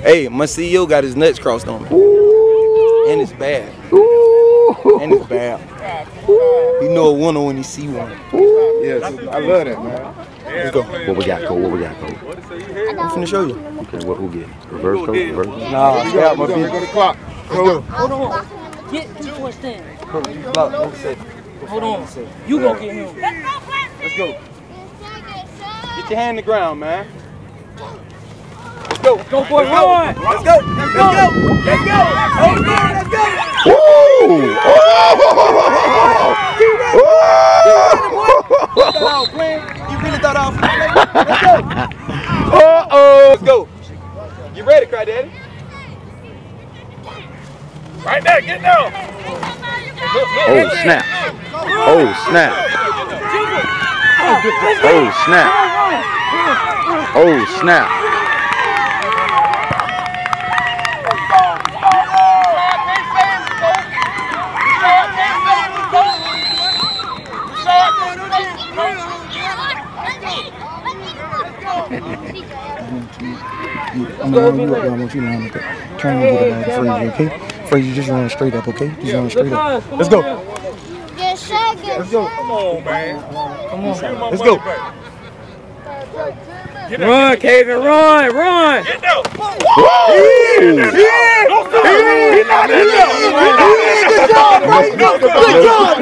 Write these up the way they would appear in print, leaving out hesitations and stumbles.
Hey, my CEO got his nuts crossed on me. Ooh. And it's bad. Ooh. And it's bad. You know a winner when you see one. Ooh. Yes, I love that, man. Let's go. What we got, Cole? What we got, Cole? I'm finna show you. Okay, what we'll get? Reverse, Cole? Reverse? Nah, yeah, my feet. Go to the clock. Go. Hold on. Get 2 points in. Hold on. You go get him. Let's go. Get your hand in the ground, man. Let's go. Go, boy, run. Let's go. Let's go. Let's go. Oh, man, let's go. Woo! You really thought I was playing? Let's go. Uh-oh. Let's go. You ready, Cry Daddy? Right there, get down. Oh, snap. Oh, snap. Oh, snap. Oh, snap. I'm gonna run you up, I want you to run up there. Turn and get the ball to Frazier, okay? Frazier, just run straight up, okay? Just run straight up. Let's go. Let's go. Come on, man. Come on. Let's go. Run, Kevin, run, run. Get down. Good job, Frank. Good job,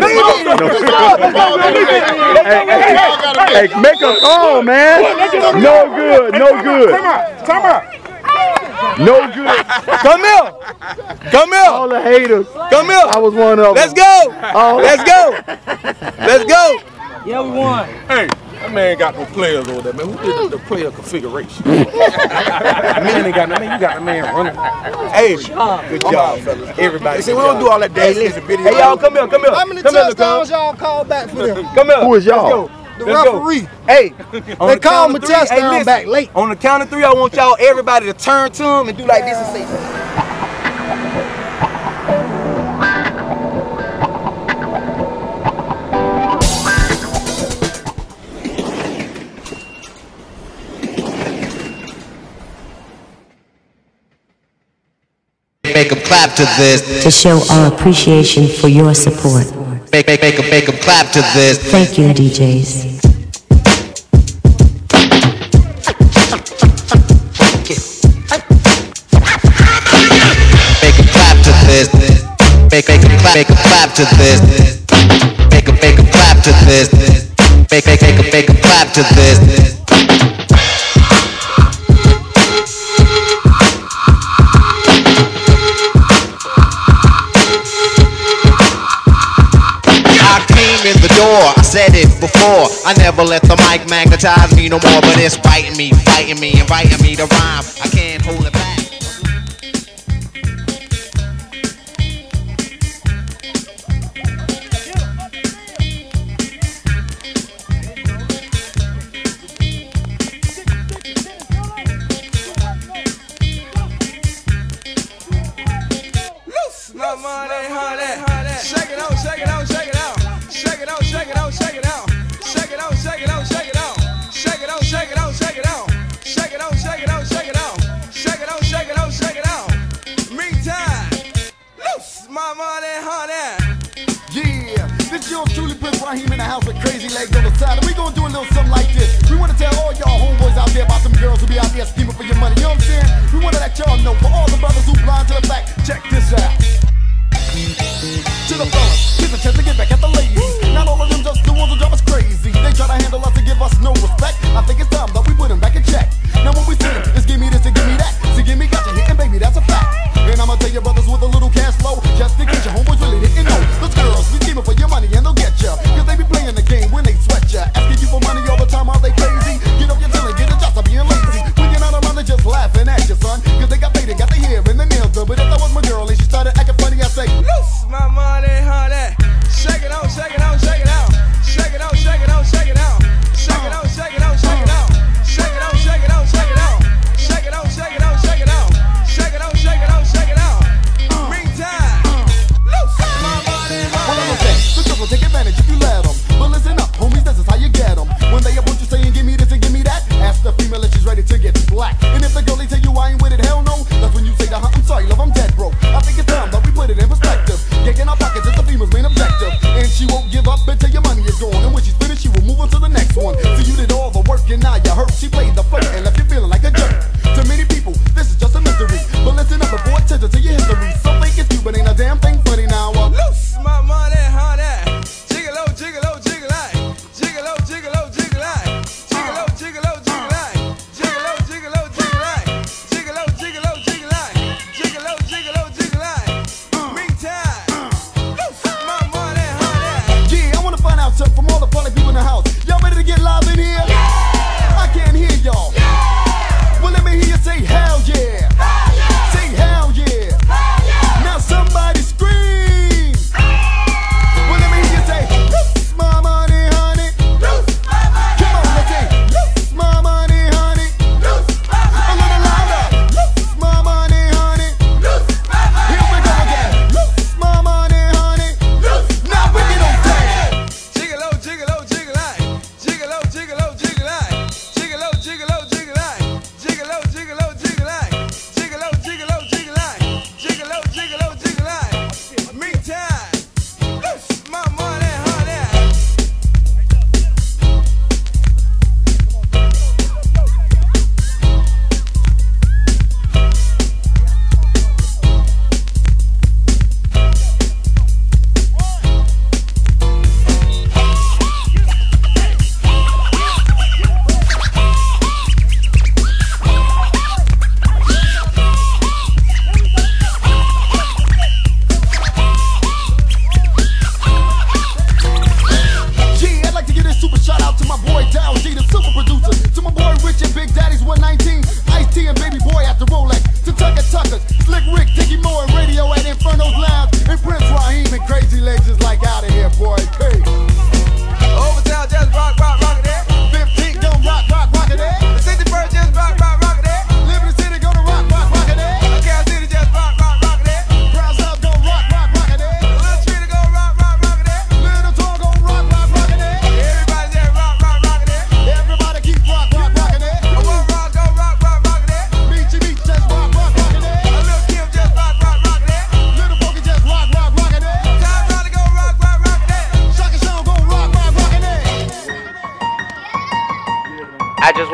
Hey, make a call, man. No good, no good. Time out. No good. Come here. Come here. All the haters. Come here. I was one of them. Let's go. Oh. Let's go. Let's go. Yeah, we won. Hey, that man ain't got no players over there, man. Who did the player configuration? Man, ain't got no man. You got the man running. Hey, good job, fellas. Everybody. See, we don't do all that dance video. Hey, y'all, come here. Come here. How many come touchdowns y'all called back for them? Come here. Who is y'all? The Let's go. referee. Hey, They called me touchdown back late. On the count of 3, I want y'all, everybody, to turn to him and do like this and say, Make them clap to this. To show our appreciation for your support. Make them clap to this. Thank you, DJs. Make them clap to this. Make them clap to this. Make them clap to this. Make them clap to this. In the door, I said it before. I never let the mic magnetize me no more, but it's biting me, fighting me, inviting me to rhyme. I can't hold it back. loose my money, honey. Shake it out, shake it out, shake it out. Shake it out, shake it out, shake it out. Shake it out, shake it out, shake it out. Shake it out, shake it out, shake it out. Shake it out, shake it out, shake it out. Shake it out, shake it out, shake it out. Meantime, loose my money, honey. Yeah, this yours truly Prince Raheem in the house with crazy legs on the side. And we gonna do a little something like this. We wanna tell all y'all homeboys out there about some girls who be out there scheming for your money. You know what I'm saying? We wanna let y'all know, for all the brothers who blind to the fact, check this out. To the fellas, here's a chance to get back at the ladies. Not all of them just the ones who drive us crazy. They try to handle us and give us no respect. I think it's time that we put them back in check. Now when we sing, it's give me this and give me that. So give me gotcha hitting, baby, that's a fact. And I'ma tell your brothers with a little cash flow, just in case your homeboys really didn't know. Those girls be scheming for your money and they'll get ya. Cause they be playing the game when they sweat ya. Asking you for money all the time, are they crazy? Get up your tail and get a job, stop being lazy. When you're not around, they're just laughing at you, son. Cause they got paid, they got their hair and their nails done. But if that was my girl,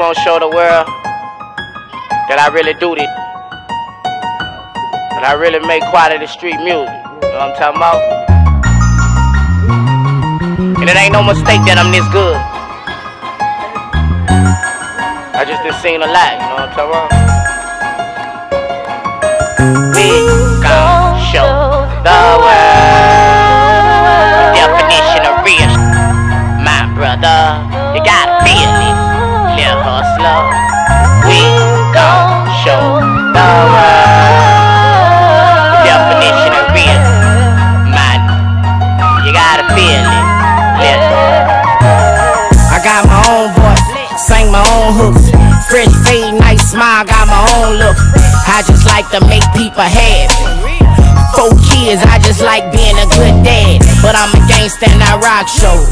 want to show the world that I really do this. That I really make quality street music. You know what I'm talking about? And it ain't no mistake that I'm this good. I just done seen a lot, you know what I'm talking about? We gon' show the world the definition of real. My brother, you gotta feel it, little hustler. We gon' show the world the definition of real. Man, you gotta feel it, little. I got my own voice, sing my own hooks. Fresh fade, nice smile, got my own look. I just like to make people happy. 4 kids, I just like being a good dad. But I'm a gangsta and I rock shows.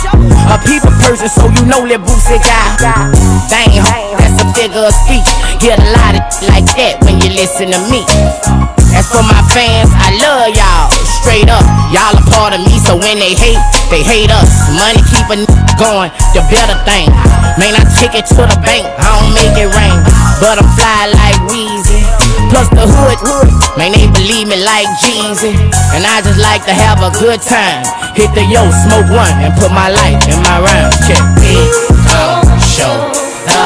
A people person, so you know that Boosie got. Dang, that's a figure of speech. Get a lot of like that when you listen to me. As for my fans, I love y'all. Straight up, y'all a part of me, so when they hate us. Money keep a going, the better thing. Man, I take it to the bank, I don't make it rain. But I'm fly like Weezy. Plus the hood, man, they believe me like Jeezy. And I just like to have a good time. Hit the yo, smoke one, and put my life in my rhymes. Check. We gon' show the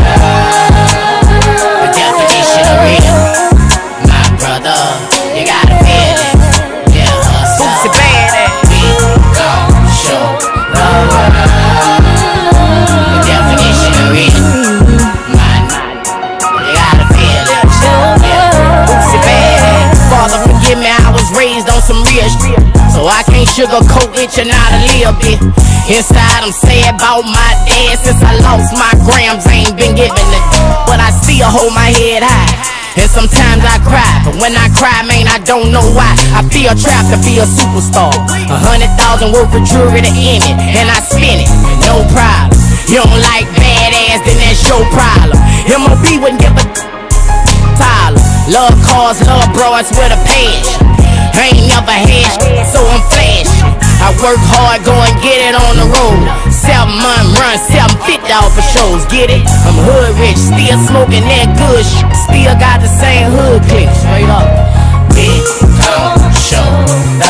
world the definition of real. My brother, you gotta feel it. Yeah, hustle. Boosie bad. We gon' show the world the definition of real. Man, you gotta feel it. Yeah, Boosie bad. Father, forgive me, I was raised on some real shit, so I can't sugarcoat it, you're not a little bit. Inside I'm sad about my dad. Since I lost my grams, I ain't been given the but I still hold my head high. And sometimes I cry, but when I cry, man, I don't know why. I feel trapped to be a superstar. 100,000 worth of jewelry to end it, and I spin it, no problem. You don't like badass, then that's your problem. MOB wouldn't give a Tyler. Love cars, love broads with a passion. I ain't never had shit, so I'm flashy. I work hard, go and get it on the road. 7 month run, 750 off for shows, get it? I'm hood rich, still smoking that good shit. Still got the same hood click, straight up. We gon' show the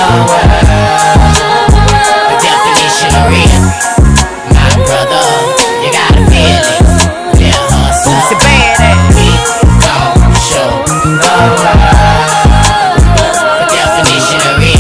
world the definition of real. My brother, you gotta feel it. Yeah, hustle. Boosie bad. We gon' show the world the definition of real.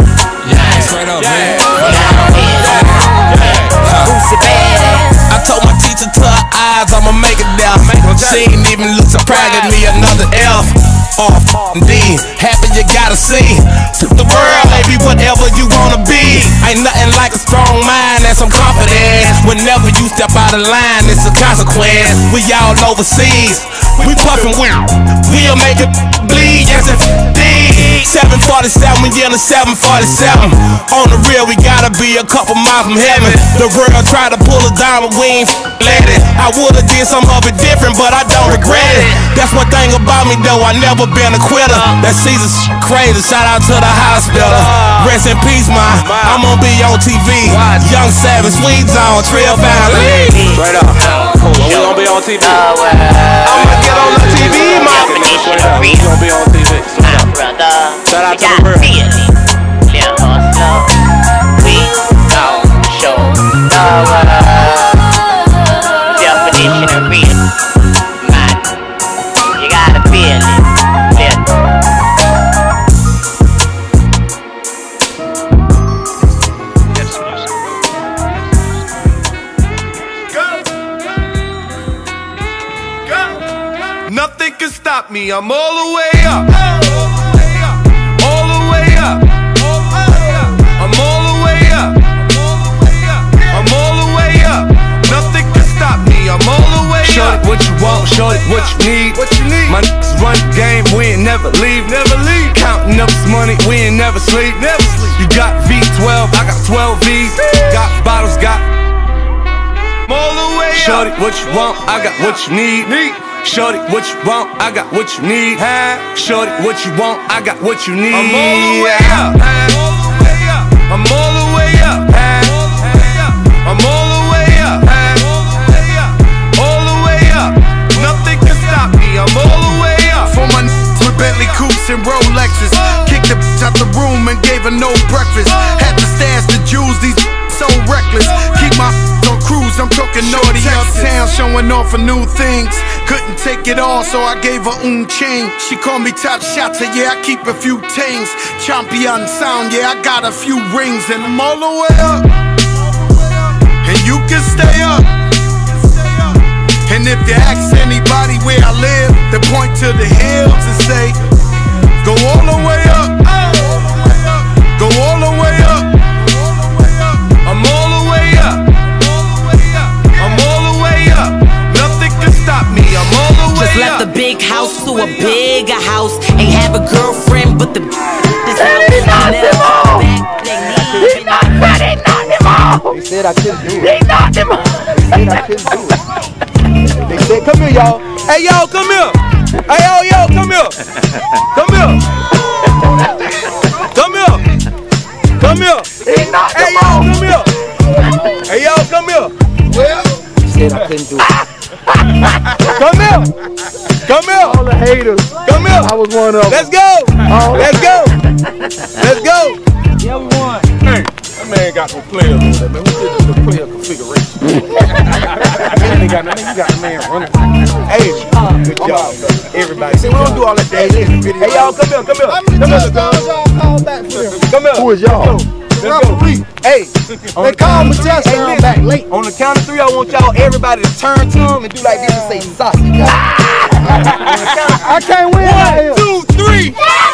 I told my teacher to her eyes, I'ma make it there. She ain't even look surprised at me, another F off D. Happy you gotta see the world, baby, whatever you wanna be. Ain't nothing like a strong mind and some confidence. Whenever you step out of line, it's a consequence. We all overseas, we puffin' we'll make it bleed, yes indeed. 747, we in a 747. On the real, we gotta be a couple miles from heaven. The world try to pull us down, but we ain't let it. I would've did some of it different, but I don't regret it. That's one thing about me though, I never been a quitter. That Caesar's crazy, shout out to the hospital. Rest in peace, I'm gonna be on TV. Young Savage, Sweet Zone, Trill Valley. Straight up, cool, we gonna be on TV. I'ma get on the TV, man. We gonna be on TV. Shout out to the world. Little hustler. We gon' show the world definition of real. Man, you gotta feel it. Nothing can stop me, I'm all the way up. All the way up. I'm all the way up. I'm all the way up. Nothing can stop me, I'm all the way up. Show it what you want, show it what you need. My niggas run the game, we ain't never leave. Counting up this money, we ain't never sleep. You got V12, I got 12 V's. Got bottles, got I'm all the way up. Shorty, what you want, I got what you need. Shorty, what you want, I got what you need. Shorty, what you want, I got what you need. I'm all the way up. I'm all the way up. I'm all the way up. All the and Rolexes. Kicked the bitch out the room and gave her no breakfast. Had to stash the jewels, these so reckless. Keep my on cruise, I'm talking naughty uptown, showing off for new things. Couldn't take it all, so I gave her chain. She called me top shotter, yeah, I keep a few tings. Champion sound, yeah, I got a few rings. And I'm all the way up, and you can stay up. And if you ask anybody where I live, they point to the hills and say, go all the way up, go all the way up. I'm all the way up, I'm all the way up. Nothing can stop me, I'm all the way up. Just left the big house to a bigger house. Ain't have a girlfriend, but the this house. They knocked him off. They said I couldn't do it. They knocked him off. They said I couldn't do it. They said, come here, y'all. Hey, y'all, come here. Hey, yo, come here. Come here. Come here. Come here. They knocked Hey, him y'all, off. come here. Hey, y'all, come here. Well, they said I couldn't do it. Come here. Come here. All the haters. Come here. I was one of them. Let's go. Let's go. Let's go. Yeah, we won. Hey, that man got no players on that, man. Who did the player configuration? Man, you got the man running. Hey, good job, everybody. See, we don't do all that day. Hey, y'all, come here, come here. How many times y'all called back for them? Come here. Who is y'all? Referee. Hey, They called me touchdown back late. on the count of 3, I want y'all everybody to turn to him and do like this and say sausage. I can't win. 1, 2, 3.